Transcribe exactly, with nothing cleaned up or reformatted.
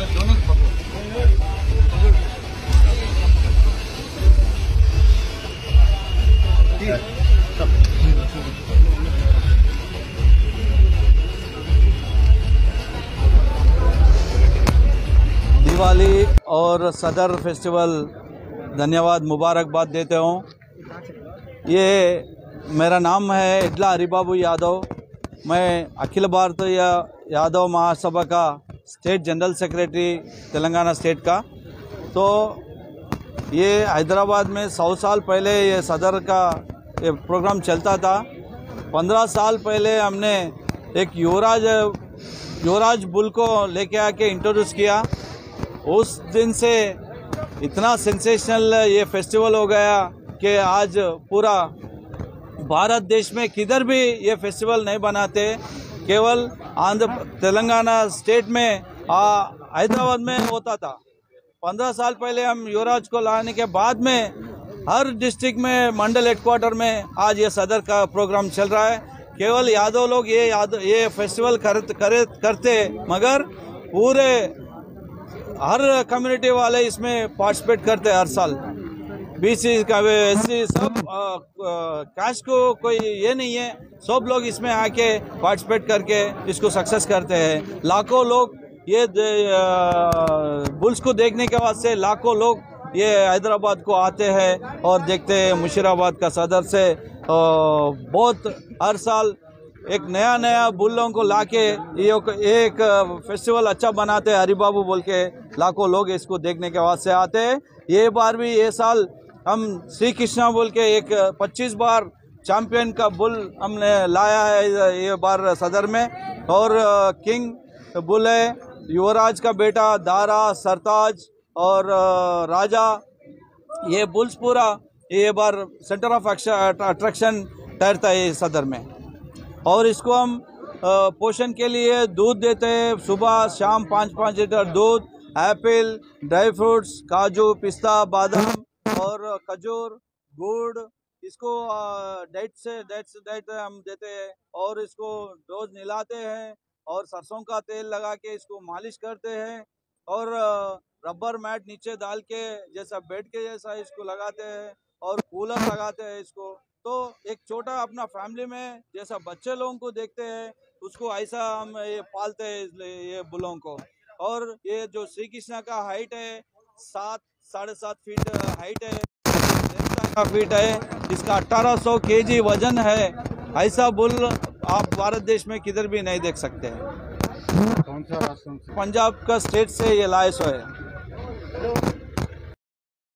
दिवाली और सदर फेस्टिवल धन्यवाद मुबारकबाद देते हूँ। ये मेरा नाम है इडला हरिबाबू यादव। मैं अखिल भारतीय यादव महासभा का state general secretary Telangana state का। तो ये हैदराबाद में सौ साल पहले ये सदर का ये प्रोग्राम चलता था। पंद्रह साल पहले हमने एक युवराज युवराज बुल को लेके आके इंट्रोड्यूस किया। उस दिन से इतना सेंसेशनल ये फेस्टिवल हो गया कि आज पूरा भारत देश में किधर भी ये फेस्टिवल नहीं बनाते, केवल आंध्र तेलंगाना स्टेट में हैदराबाद में होता था। पंद्रह साल पहले हम युवराज को लाने के बाद में हर डिस्ट्रिक्ट में मंडल हेडक्वार्टर में आज ये सदर का प्रोग्राम चल रहा है। केवल यादव लोग ये याद ये फेस्टिवल कर, कर, करते मगर पूरे हर कम्युनिटी वाले इसमें पार्टिसिपेट करते हैं हर साल। बीसी का एस सी सब कास्ट को कोई ये नहीं है, सब लोग इसमें आके पार्टिसिपेट करके इसको सक्सेस करते हैं। लाखों लोग ये बुल्स को देखने के वास्ते लाखों लोग ये हैदराबाद को आते हैं और देखते हैं। मुशीराबाद का सदर से बहुत हर साल एक नया नया बुल्लों को लाके ये एक फेस्टिवल अच्छा बनाते हैं। हरिबाबू बोल के लाखों लोग इसको देखने के वास्ते आते हैं। ये बार भी ये साल हम श्री कृष्णा बोल के एक पच्चीस बार चैंपियन का बुल हमने लाया है ये बार सदर में। और किंग बुल है, युवराज का बेटा दारा, सरताज और राजा, ये बुल्स पूरा ये बार सेंटर ऑफ अट्रैक्शन ठहरता है सदर में। और इसको हम पोषण के लिए दूध देते हैं, सुबह शाम पाँच पाँच लीटर दूध, एप्पल, ड्राई फ्रूट्स, काजू, पिस्ता, बादाम और खजूर, गुड़, इसको डाइट से डाइट से डाइट हम देते हैं। और इसको रोज नहलाते हैं और सरसों का तेल लगा के इसको मालिश करते हैं। और रबर मैट नीचे डाल के जैसा बेड के जैसा इसको लगाते हैं और कूलर लगाते हैं इसको। तो एक छोटा अपना फैमिली में जैसा बच्चे लोगों को देखते हैं उसको ऐसा हम ये पालते हैं ये बुलों को। और ये जो श्री कृष्णा का हाइट है सात साढ़े सात फीट हाइट है, का फीट है, इसका अठारह सौ के जी वजन है। ऐसा बुल आप भारत देश में किधर भी नहीं देख सकते हैं। कौन सा राष्ट्र? पंजाब का स्टेट से ये लाए सो है।